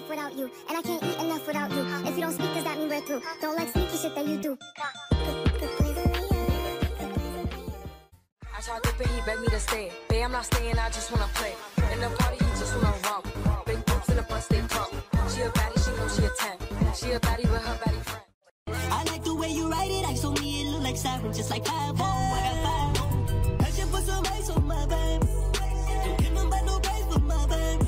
enough without you, and I can't eat enough without you. If you don't speak, does that mean we're through? Don't like sneaky shit that you do. I tried to pay, he begged me to stay. Babe, I'm not staying, I just wanna play. In the party, he just wanna romp. Big boobs in the bus, they pump. She a baddie, she knows she a 10. She a baddie with her baddie friend. I like the way you write it, I told me it look like siren, just like five. I got five. I should put some ice on my babe. Don't give them back no price for my babe.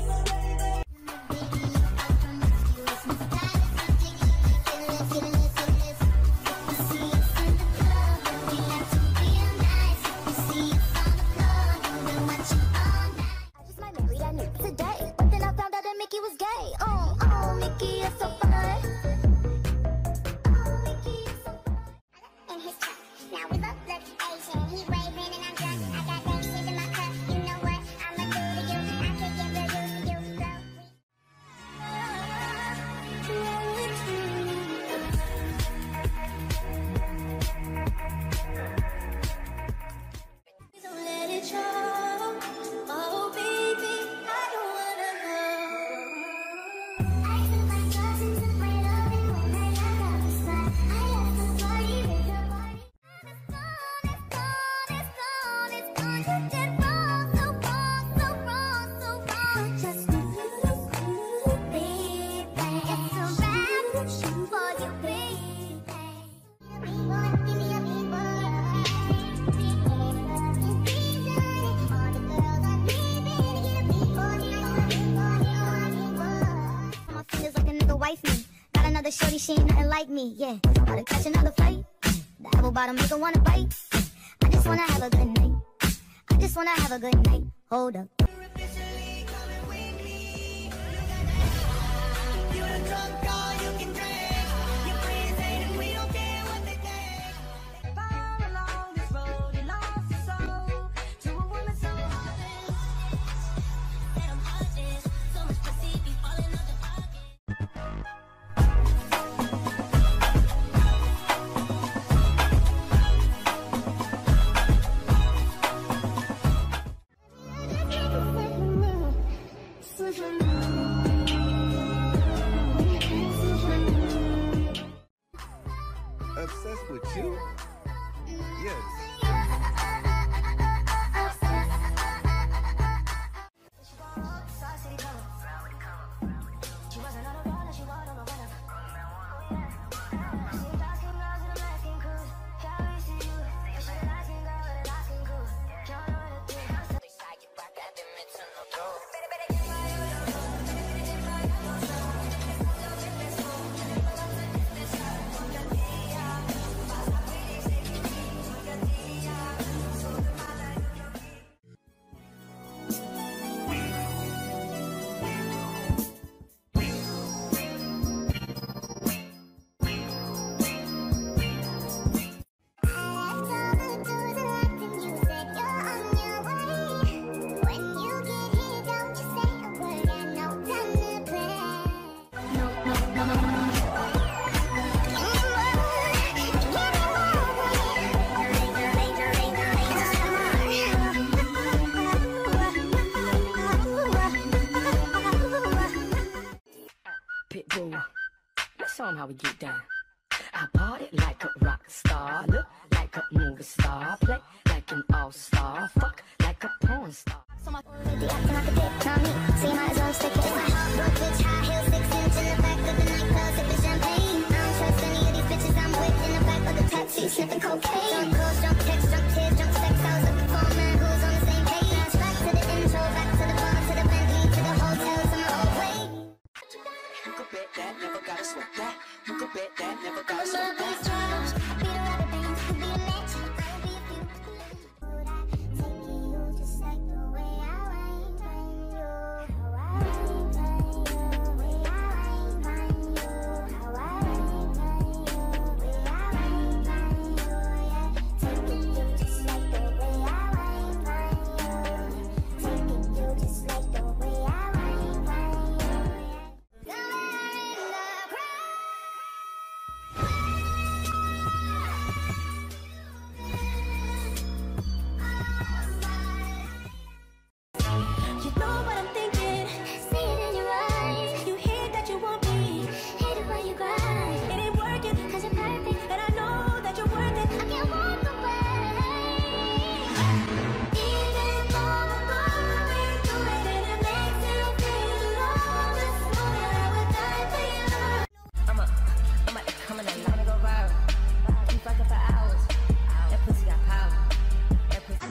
Got another shorty, she ain't nothing like me, yeah. Gotta catch another fight. The apple bottom make her wanna bite. I just wanna have a good night. I just wanna have a good night. Hold up. Obsessed with you? Yes. Pitbull, let's show 'em how we get down. I party like a rock star, look like a movie star, play like an all-star, fuck like a porn star. So my lady acting like a dick, not me. So you might as well stick it. It's my hot broke bitch, high heels, 6 inch in the back of the nightclub, sipping champagne. I don't trust any of these bitches I'm with in the back of the taxi, sniffing cocaine. Drunk calls, drunk texts, drunk tears, drunk sex. I was looking for a man who's on the same page. Back to the intro, back to the bar, to the Bentley, to the hotel, to my old way. You could bet that, never gotta sweat that. You could bet that, never gotta sweat that.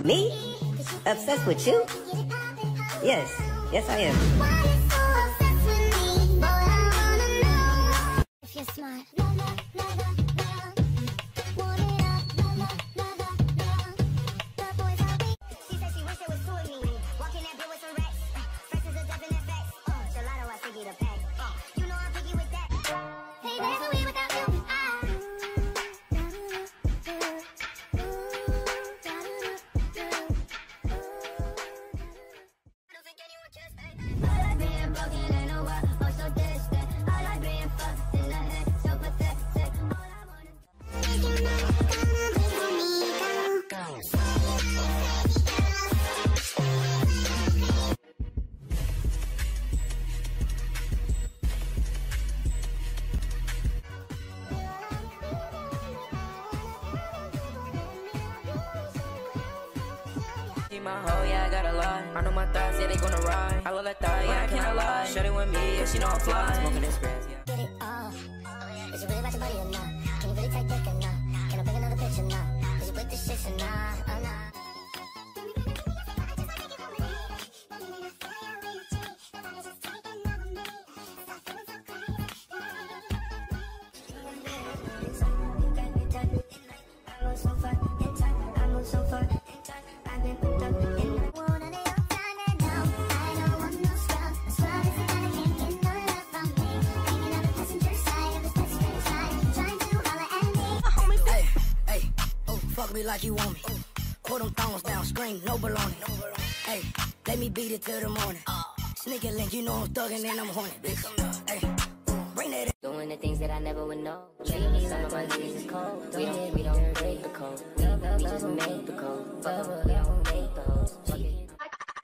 Me? Obsessed with you? Yes. Yes, I am. Why you so obsessed with me? Boy, I wanna know if you're smart. Want it up. The boys are weak. She said she wish it was two of me. Walking that bill with some racks. Fresh as a dozen effects. Gelato, I figured a pack. You know I'm picky with that. Hey, there's a way without you. My hoe, yeah, I got a lot. I know my thoughts, yeah, they gonna ride. I love that thought, yeah, I cannot lie. Shut it with me, yeah, she know I'm fly. Smoking this grass, yeah. Get it all. Is you really about your body or not? Can you really take dick or not? Can I pick another picture or not? Is you with this shit or not? Or not? Fuck me like you want me. Pull them thongs down, scream, no baloney. Hey, let me beat it till the morning. Sneak a link, you know I'm thugging and I'm horny, bitch. Hey, bring that. Doing the things that I never would know. Lately, some of my niggas is cold. We don't break the code. We just make the code. Fuck up, we don't make the hoes. Fuck it. I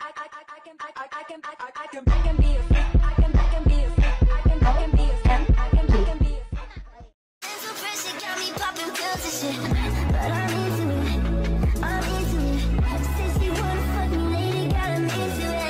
can be a freak. I can be a freak. I can be a freak. I can be a freak. Mental pressure got me popping pills and shit, but I'm into it. Since you wanna fuck me, lady, got 'em into it.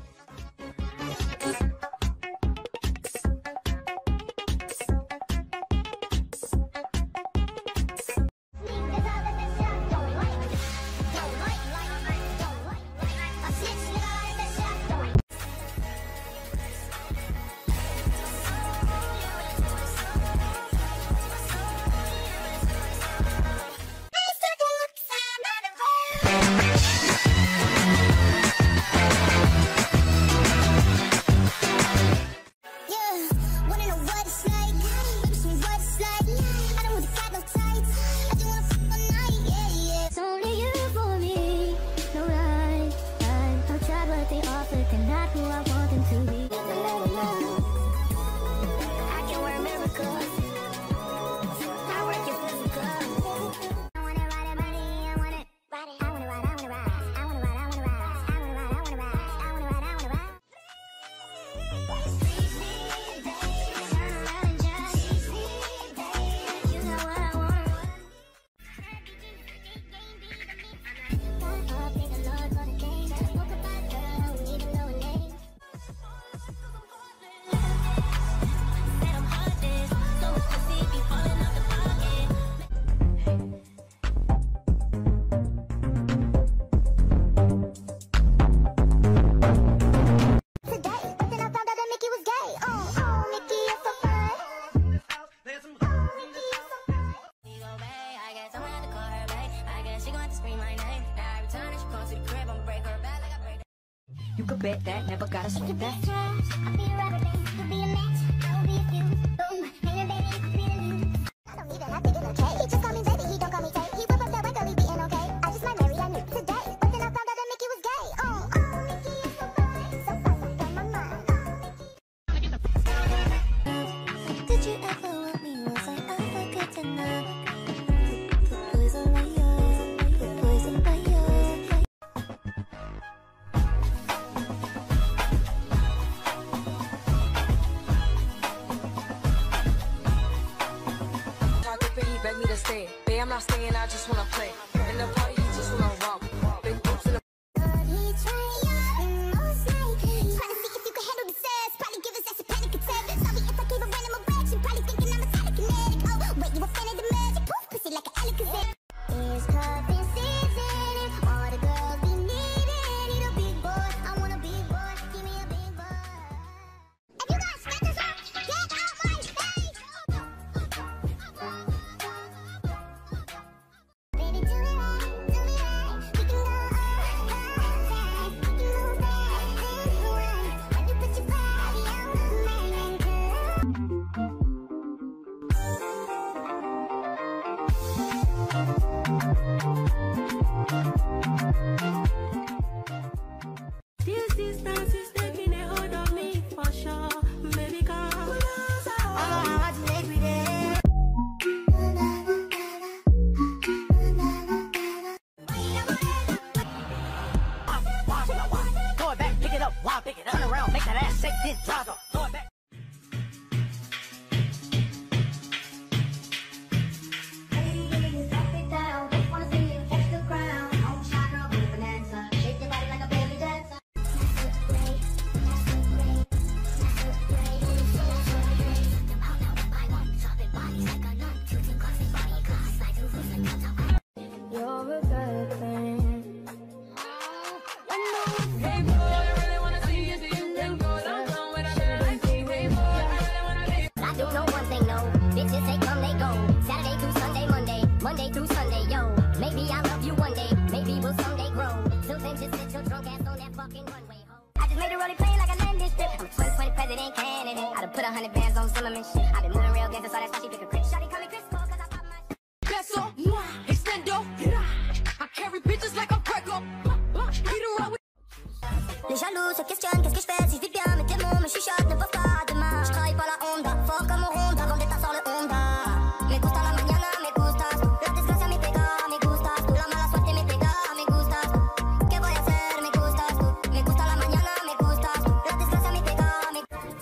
You could bet that, never gotta sweat that. I'll be a rapper, baby. You'll be a match. I will be a fuse. Boom. Hey, your baby, be a you. I don't even have to get no K. He just call me baby, he don't call me Tay. He whip up that white girl, he beating okay. I just might marry that new today. But then I found out that Mickey was gay. Mickey is so fine. So fine, so from my mind. Mickey. Did you ever want me? Was I ever good to know? The boys are right here. The boys are right here. Beg me to stay. Babe, I'm not staying, I just wanna play. In the party, you just wanna romp. Big boobs in the It's cuffing season and all the girls Put 100 bands on Zimmerman shit. I been moving real gangster, so that's why she pick a crit. Shawty call me Chris Cole, cause I pop my Beso, extendo. I carry bitches like I'm Greco. Beat her up with. Les jaloux se questionnent, qu'est-ce que je fais si je vis bien, mes démons me chuchotent, ne peuvent pas demain. Je travaille pas la Honda, fort comme un Honda, vendre des tasses sur le Honda. Me gusta la mañana, me gustas, la desgracia me pega, me gustas, la mala suerte me pega, me gustas. ¿Qué voy a hacer? Me gustas, me gusta la mañana, me gustas, la desgracia me pega, me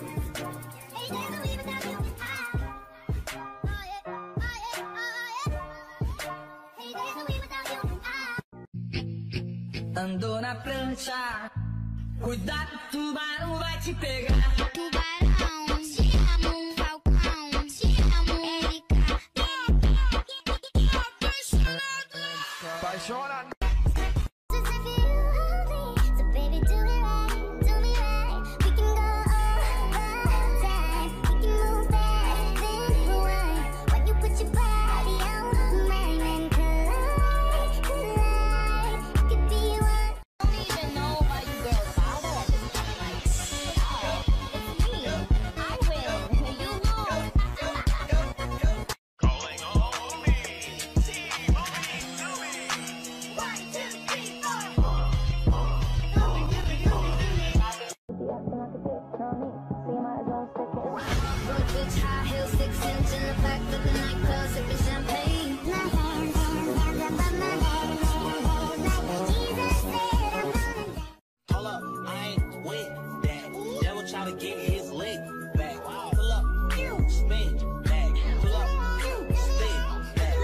Ando na prancha, cuidado, tubarão vai te pegar. Tubarão, te amo, falcão, te amo, Erika. Apaixonado. So baby, do me right. We can go all time. We can move fast, then rewind. When you put your body on mine and collide. It could be one. Don't even know why you girls bother at this point. Like, it's me. I win. You lose. Calling all me. Bitch, high heels, 6 inch in the back of the nightclub, sipping champagne. My hands above my head, like Jesus said, I'm gonna die. Hold up, I ain't with that. Devil try to get his leg back. Pull up, spin back. Pull up, spin back.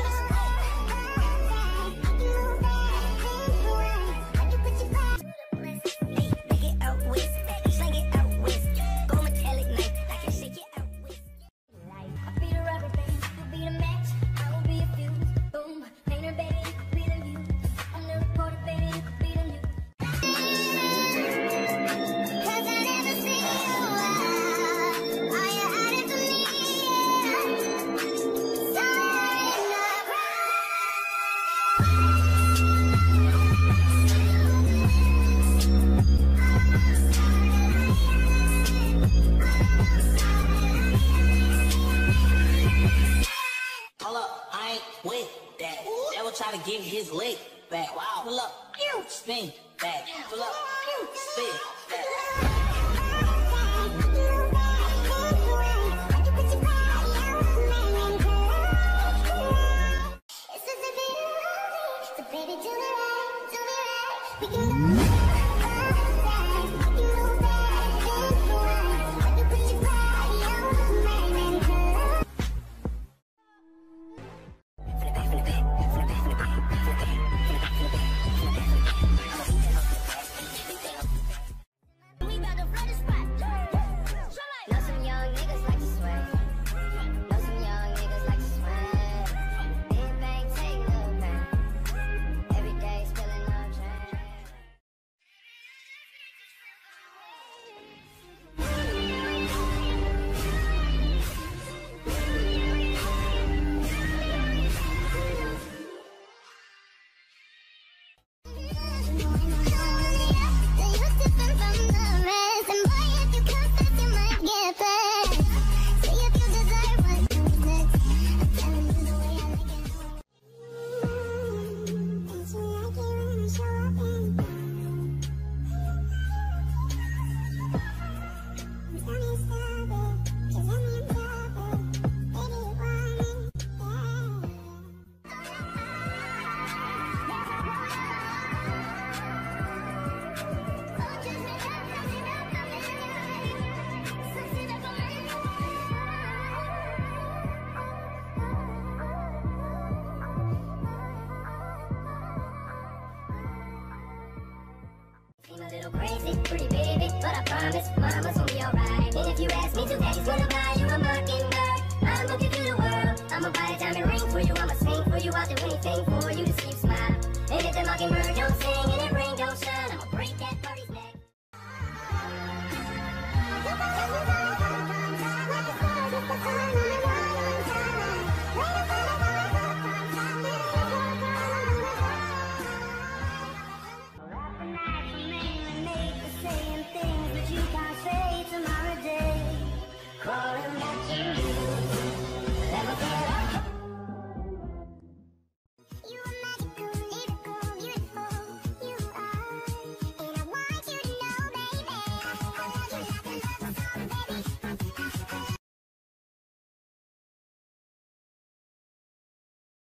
Make it out with, slang it out with. Go metallic knife, I can shake it out with. I'll be the rubber band, you'll be the match, I will be a fuse. Boom, painter baby, you could be the view. I'm the reporter baby, you could be the news. Cause I never see you out. Are you hiding from me? Somewhere in the crowd. Hold up, I ain't with that. Devil try to get his leg back. Pull up, spin back. Pull up, spin back. Baby, do me right. We can go outside. We can move back and forth. I can put your body on mine and collide. We bout to flood the spot. Know some young niggas like to sweat. Know some young niggas like to sweat. Big bang, take no back. Every day spilling no trash. Seem a little crazy, pretty baby, but I promise mama's gonna be alright. And if you ask me to, daddy's gonna buy